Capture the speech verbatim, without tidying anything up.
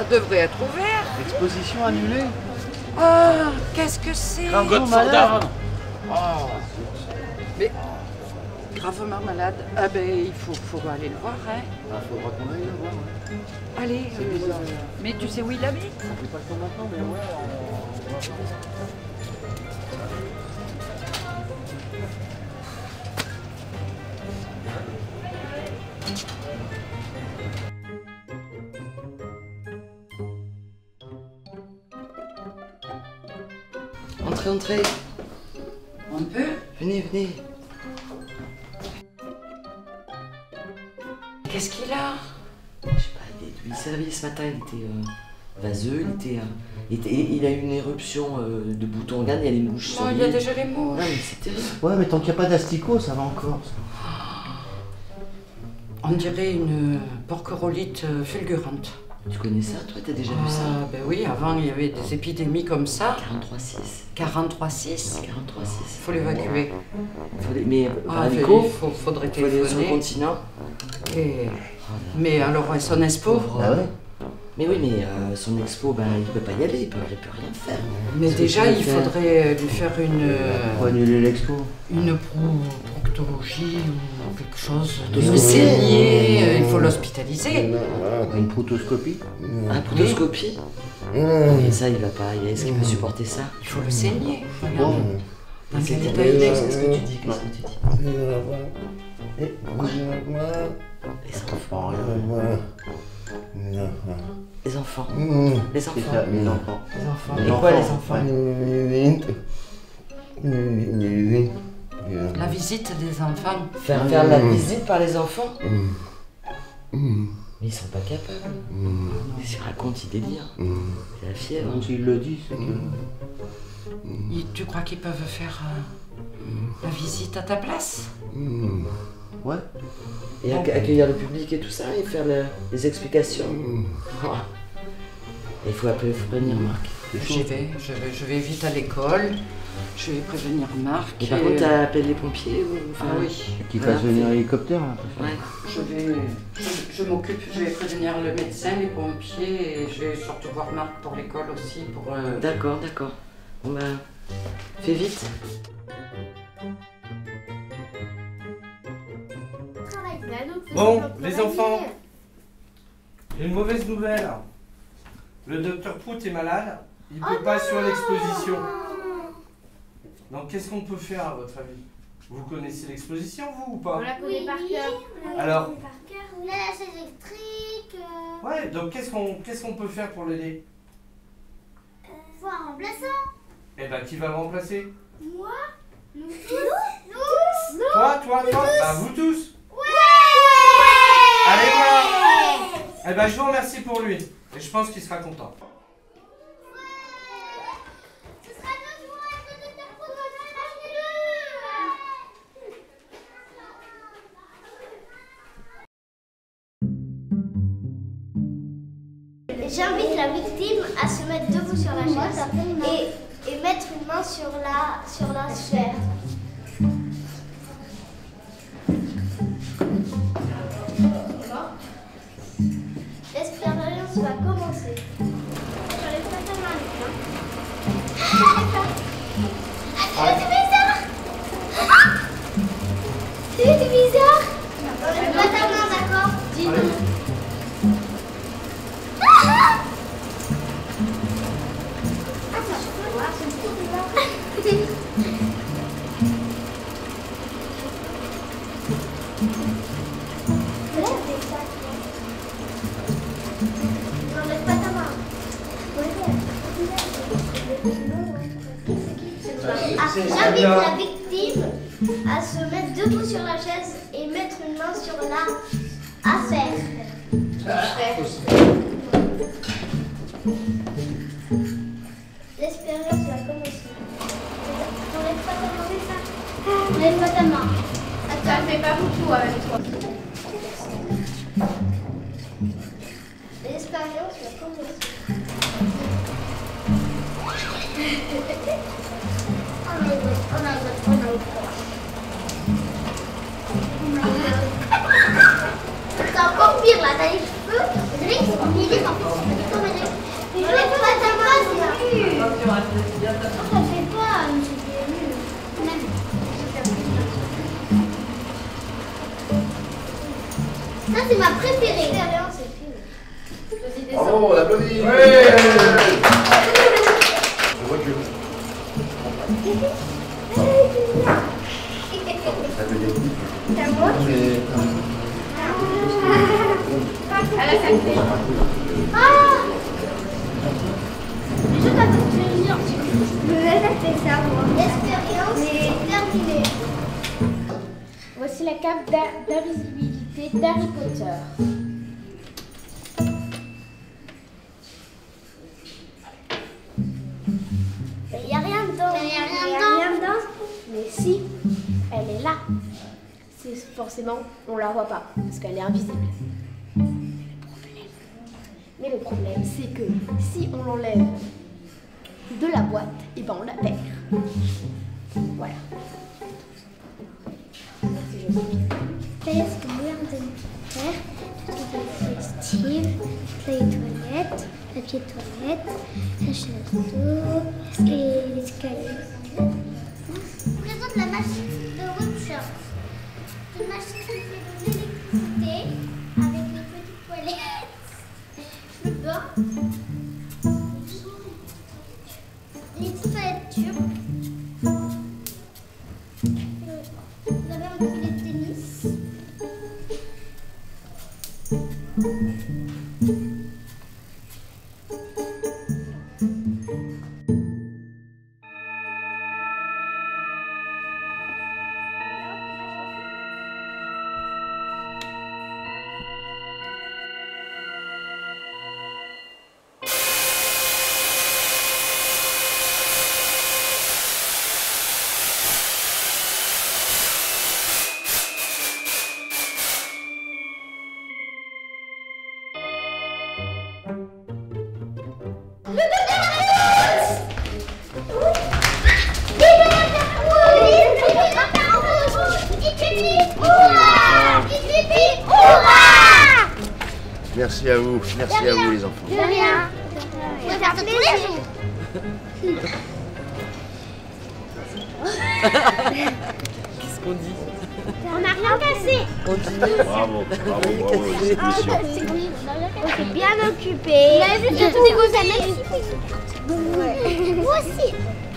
ça devrait être ouvert. Exposition annulée. Ah, qu'est-ce que c'est? Gravement malade. Oh. Mais gravement malade. Ah ben il faut, faut aller le voir, hein. Il faudra qu'on aille le voir. Allez. C'est euh, bizarre. Mais tu sais où il habite? On fait pas le temps maintenant, mais ouais, on, on va voir. Entrez, entrez. On peut? Venez, venez. Qu'est-ce qu'il a? Je sais pas, il est il s'est réveillé ce matin, il était euh, vaseux, il était, euh, il était- il a eu une éruption euh, de boutons. Regarde, il y a les mouches sur Oh, il lui. y a déjà les mouches. Ouais, mais c'est terrible. Ouais, mais tant qu'il n'y a pas d'asticot, ça va encore. Ça. On dirait une porquerolite euh, fulgurante. Tu connais ça, toi? T'as déjà vu ça? Ah, ben oui, avant il y avait des épidémies comme ça. quarante-trois six. quarante-trois six. quarante-trois six. Il faut l'évacuer. Fallait- Mais Ah, par il hélico, faut, faudrait il faut aller sur le téléphoner. continent. Et... Mais alors, son expo? Ah ouais? Mais oui, mais euh, son expo, ben, il peut pas y aller, il peut, il peut rien faire. Mais Qu'est-ce que déjà, tu veux il faire? faudrait lui faire une, Faut annuler l'expo. une pro- proctologie ou quelque chose. Proctologie. De saigner, euh, il faut l'hospitaliser. Une protoscopie. Ah, protoscopie? Et ça, il va pas. Est-ce qu'il peut supporter ça? Il faut le saigner. Regarde. Bon. Dans C'est quel état terrible. il est. Qu'est-ce que tu dis? Qu'est-ce que tu dis? Les enfants. Les enfants. Les C'est enfants. ça, mes enfants. Les enfants. Et quoi, les enfants? La visite des enfants. Faire, faire la visite par les enfants? Mais ils sont pas capables. Qu'est-ce qu'ils racontent? Ils délirent. C'est la fièvre. Donc s'il le dit, c'est que... Et tu crois qu'ils peuvent faire euh, la visite à ta place? Ouais. Et acc- accueillir le public et tout ça, et faire le- les explications. Oh. Et il faut appeler, faut prévenir Marc. J'y vais, je vais, je vais vite à l'école. Je vais prévenir Marc. Et par et- contre, t'as appelé les pompiers ou... enfin, Ah oui. Qu'il Voilà. fasse venir l'hélicoptère, là. Ouais. Je vais, je, je m'occupe, je vais prévenir le médecin, les pompiers, et je vais surtout voir Marc pour l'école aussi, pour... euh, D'accord, d'accord. Bon ben, fais vite. Bon, les enfants, j'ai une mauvaise nouvelle. Le docteur Prout est malade, il ne peut pas sur l'exposition. Donc qu'est-ce qu'on peut faire à votre avis? Vous connaissez l'exposition, vous, ou pas? On la connaît par cœur. on la Alors connaît par cœur. On a la chaise électrique. Euh, Ouais, donc qu'est-ce qu'on qu'est-ce qu'on peut faire pour l'aider? faut un remplaçant. Eh ben, qui va le remplacer? Moi, nous tous. Nous, nous. Toi, toi, toi? Bah, vous tous. Ouais. Allez voir. Eh ben, je vous remercie pour lui. Et je pense qu'il sera content. Ce sera notre joie, le docteur Prout va nous lâcher. J'invite la victime à se mettre debout sur la chaise et, et mettre une main sur la, sur la sphère. L'expérience va commencer. J'enlève pas ta main, ah, c'est bizarre. C'est bizarre. Enlève pas ta main, d'accord? Dis-nous. N'enlève pas ta main. Ah, j'invite la victime à se mettre debout sur la chaise et mettre une main sur la affaire. L'expérience va commencer. N'enlève pas ta main. N'enlève pas ta main. Ça ne fait pas beaucoup avec toi. L'expérience va commencer. Oh my god, oh my god, oh my god. C'est encore pire là, t'as les cheveux, vous savez qu'ils sont mille en plus. Ça fait pas une super nulle. Même. Ça, c'est ma préférée. L'expérience est plus. Vas-y, descends. Bravo, on applaudit. Ouais. Je recule. Ça veut dire C'est à moi. Elle a sacré. Ah! Je t'attends de venir. Je vais faire ça, moi. L'expérience est terminée. Voici la cape d'a- d'invisibilité d'Harry Potter. Il n'y a rien dedans. Il n'y a Il y a rien dedans. Mais si, elle est là. C'est forcément, on la voit pas parce qu'elle est invisible. Mais le problème, c'est que si on l'enlève de la boîte, et ben on la perd. Voilà. C'est joli. Qu'est-ce que nous allons faire? Tout est festive. Les toilettes, papier toilette, la chaise d'eau, et l'escalier. Je vous présente la machine de workshop. Une machine qui fait de l'électricité avec les petites toilettes, le bain, les petites toilettes turques. Vous avez un filet de tennis. Merci à vous, merci à vous les enfants. De rien. On va faire ça tous les jours. Qu'est-ce qu'on dit? On n'a rien cassé. Bravo, bravo, bravo, l'expédition. On s'est bien occupé. Vous avez vu que tous vos amis. Moi aussi.